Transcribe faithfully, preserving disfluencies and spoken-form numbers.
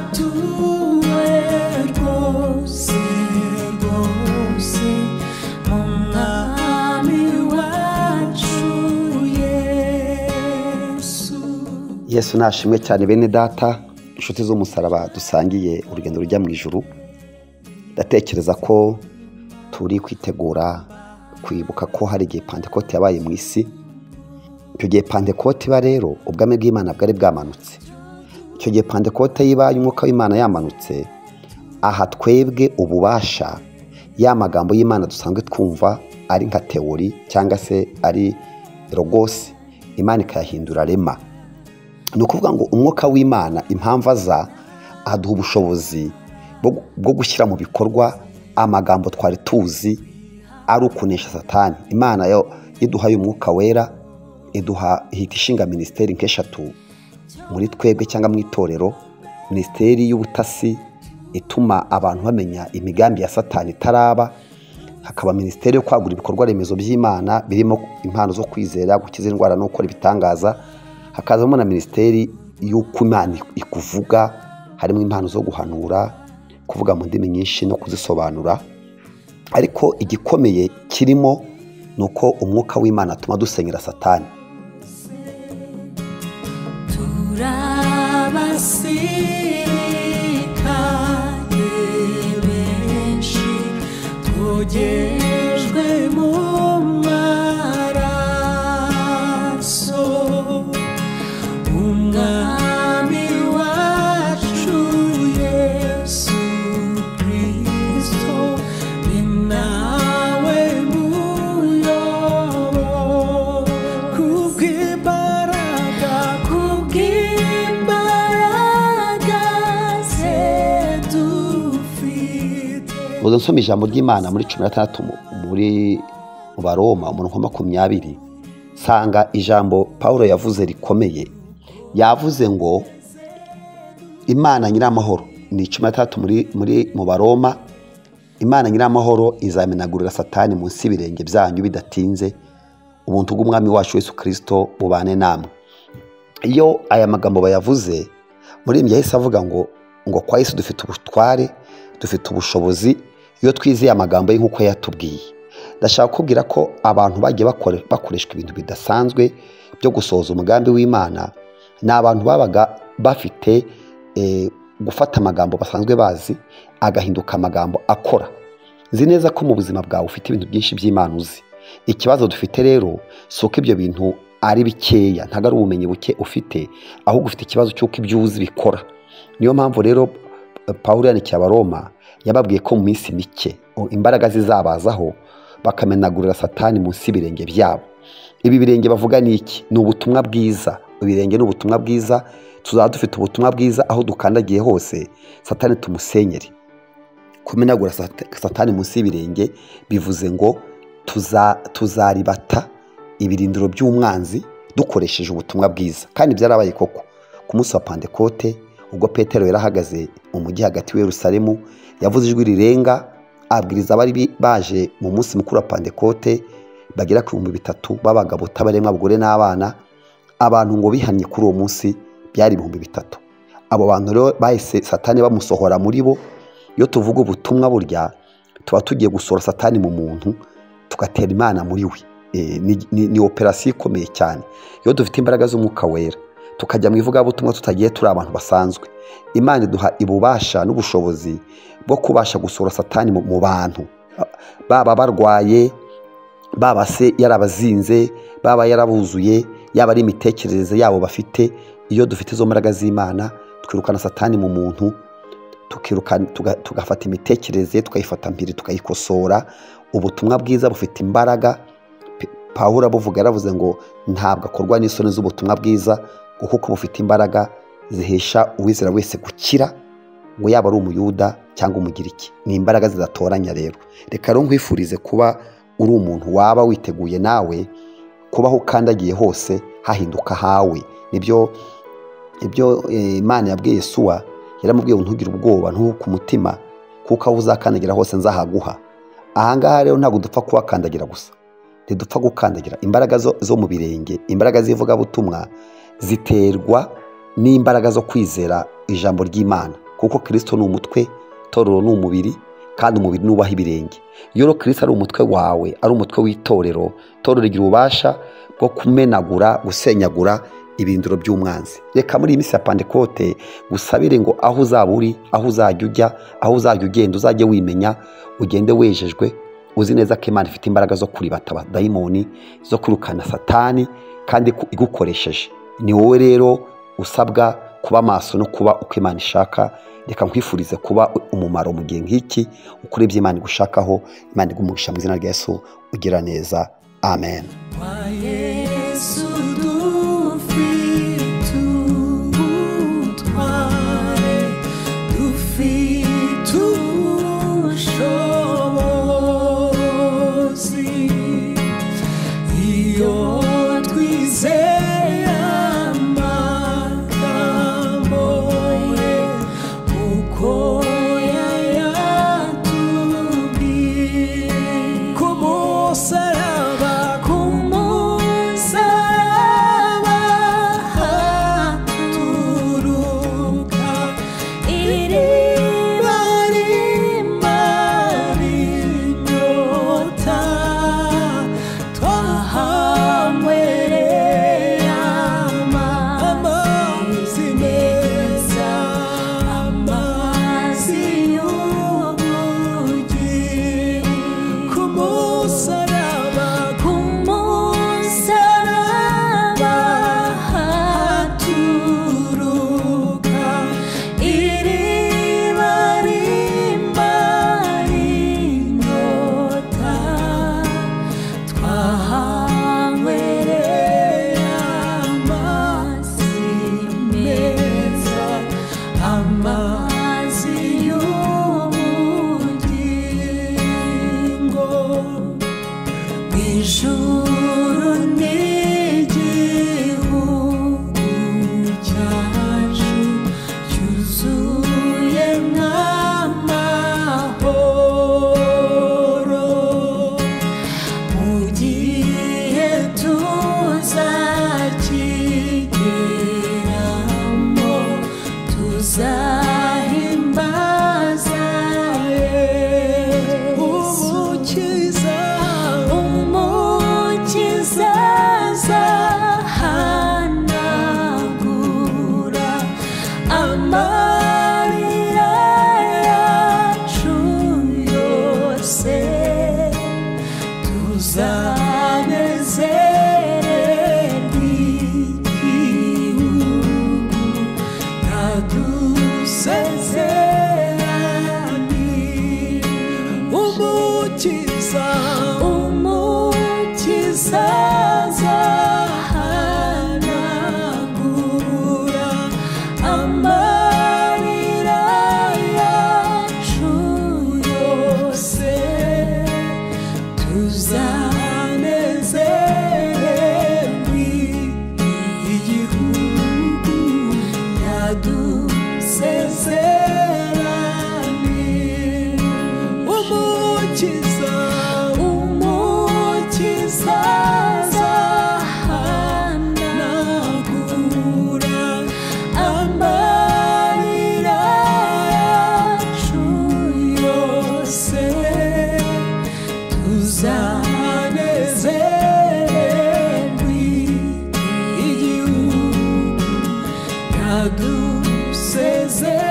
tuwe rwose rwose mu mwami wacu Yesu. Yesu nashimwe cyane bene data, inshuti z'umusaraba dusangiye urugendo rujya mu ijuru. Ndatekereza ko turi kwitegura kwibuka ko hari igihe Pentekote yabaye mu isi. Icyo gihe Pentekote iba rero ubwami bw'Imana bwari bwamanutse. Icyo gihe Pentekote yibaye umwuka w'Imana yamanutse, aha twebwe ububasha ya magambo y'Imana dusanzwe twumva ari nka teori cyangwa se ari logos, Imana ikayahindura rema. Ni ukuvuga ngo umwuka w'Imana impamvu aza aduha ubushobozi bwo gushyira mu bikorwa amagambo twari tuzi ari ukunesha Satani. Imana yo iduhaye umwuka wera, iduha ihita ishinga ministeri nk'eshatu muri twebwe cyangwa mu itorero. Ministeri y'ubutasi ituma abantu bamenya imigambi ya Satani itaraba. Hakaba ministeri yo kwagura ibikorwa remezo by'Imana birimo impano zo kwizera, gukiza indwara no gukora ibitangaza. Hakazamo na ministeri y'uko Imana ikuvuga, harimo impano zo guhanura, kuvuga mu ndimi nyinshi no kuzisobanura. Ariko igikomeye kirimo nuko umwuka w'Imana atuma dusenyera Satani. Turabasirikare benshi twogejwe mu maraso, umwami wacu Yesu Kristo ni nawe muyobo. Kubw'imbaraga kubw'imbaraga ze dufite. Uzo nsoma ijambo ry'Imana muri cumi na gatandatu muri mu Baroma umurongo makumyabiri, sanga ijambo Paulo yavuze rikomeye. Yavuze ngo Imana nyiramahoro, ni cumi na gatandatu muri muri mu Baroma, Imana nyiramahoro izamenagurira Satani munsi y'ibirenge byanyu bidatinze, ubuntu bw'umwami wacu Yesu Kristo bubane namwe. Iyo aya magambo bayavuze, muri imye yahise avuga ngo ngo kwa Yesu dufite ubutware, dufite ubushobozi iyo twizeye amagambo ye nk'uko yatubwiye. Ndashaka kubwira ko abantu bagiye bakoreshwa ibintu bidasanzwe byo gusohoza umugambi w'Imana, ni abantu babaga bafite e, gufata amagambo basanzwe bazi agahinduka amagambo akora. Nzi neza ko mu buzima bwawe ufite ibintu byinshi by'Imana uzi. Ikibazo dufite rero si uko ibyo bintu ari bikeya, ntago ari ubumenyi buke ufite, ahubwo ufite ikibazo cy'uko ibyo uzi bikora. Niyo mpamvu rero Paulo yandikiye Abaroma yababwiye ko mu minsi mike imbaraga zizabazaho bakamenagurira Satani munsi y'ibirenge byabo. Ibi birenge bavuga ni iki? Ni ubutumwa bwiza. Ibirenge ni ubutumwa bwiza. Tuzaba dufite ubutumwa bwiza aho dukandagiye hose Satani tumusenyere. Kumenagura Satani munsi y'ibirenge bivuze ngo tuza tuzaribata ibirindiro by'umwanzi dukoresheje ubutumwa bwiza. Kandi byarabaye koko ku munsi wa Pentekote, ubwo Petero yarahagaze mu mujyi hagati wa Yerusalemu, yavuze ijwi rirenga, abwiriza abari baje mu munsi mukuru wa Pentekote bagera ku bihumbi bitatu b'abagabo tabaremwa, abagore n'abana. Abantu ngo bihanye kuri uwo munsi byari ibihumbi bitatu. Abo bantu rero bahise Satani bamusohora muri bo. Iyo tuvuga ubutumwa burya tuba tugiye gusohora Satani mu muntu tugatera Imana muri we. E, ni, ni, ni operasiyo ikomeye cyane. Iyo dufite imbaraga z'umwuka wera tukajya mu ivugabutumwa tutagiye turi abantu basanzwe, Imana iduha ibubasha n'ubushobozi bwo kubasha gusohora Satani mu, mu bantu, baba barwaye, baba se yarabazinze, baba yarabuzuye, yaba ari imitekerereze yabo bafite. Iyo dufite izo mbaraga z'Imana twirukana Satani mu muntu, tukirukana tugafata imitekerereze tukayifata mpiri tukayikosora. Ubutumwa bwiza bufite imbaraga. Paulo abuvuga yaravuze ngo ntabwo akorwa n'isoni z'ubutumwa bwiza kuko bufite imbaraga zihesha uwizera wese gukira, ngo yaba ari umuyuda cyangwa umugiriki. Ni imbaraga zidatoranya rero. Reka rero nkwifurize kuba uri umuntu waba witeguye nawe kubaho ukandagiye hose hahinduka hawe. Nibyo ibyo Imana yabwiye Yesuwa, yaramubwiye ntugire ubwoba, ntuhuke umutima, kuko aho uzakandagira hose nzahaguha. Ahangaha rero ntabwo dupfa kuhakandagira gusa, ntidupfa gukandagira. Imbaraga zo, zo mu birenge, imbaraga z'ivugabutumwa ziterwa n'imbaraga zo kwizera ijambo ry'Imana, kuko Kristo ni umutwe, itorero ni umubiri, kandi umubiri nubaha ibirenge. Iyo Kristo ari umutwe wawe, ari umutwe w'itorero, itorero rigira ububasha bwo kumenagura, gusenyagura ibindiro by'umwanzi. Reka muri iyi minsi ya Pentekote gusabire ngo aho uzaba uri, aho uzajya ujya, aho uzajya ugenda, uzajye wimenya, ugende wejejwe, uzi neza ko Imana ifite imbaraga zo kuribata abadayimoni, zo kwirukana Satani, kandi igukoresheje. Ni wowe rero usabwa kuba maso no kuba uko Imana ishaka. Reka nkwifurize kuba umumaro mu gihe nk'iki, ukora ibyo Imana igushakaho. Imana igumugisha mu izina rya Yesu, ugira neza. Amen. Kwa Yesu dufite ubutware, dufite ubushobozi, iyo twizeye amagambo ye, uko yayatubwiye. Ku musaraba, ku musaraba haturuka iriba rimara inyota, twahanywereye amazi meza, amazi y'ubugingo. Ku musaraba, ku musaraba haturuka iriba rimara inyota, twahanywereye amazi meza, amazi y'ubugingo. Ijuru n'igihugu cyacu cyuzuye nk'amahoro, mu gihe tuzakigeramo, tuzahimbaza Umukiza, Umukiza azahanagura amarira yacu yose, tuzanezererwa igihugu yadusezeraniye. Umukiza, Umukiza azahanagura amarira yacu yose, tuzanezererwa igihugu yadusezeraniye. Umukiza, Umukiza azahanagura amarira yacu yose, tuzanezererwa igihugu yadusezeraniye.